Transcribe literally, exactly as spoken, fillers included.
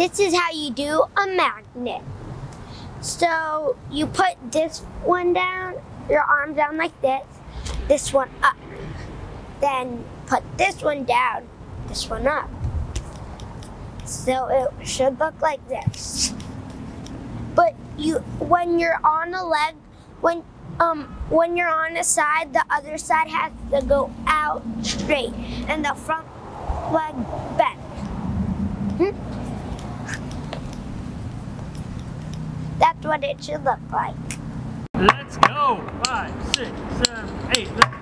this is how you do a magnet. So you put this one down, your arm down like this, this one up. Then put this one down, this one up. So it should look like this. But you, when you're on a leg, when um when you're on a side, the other side has to go out straight, and the front leg bent. Hmm? That's what it should look like. Let's go. Five, six, seven, eight. Let's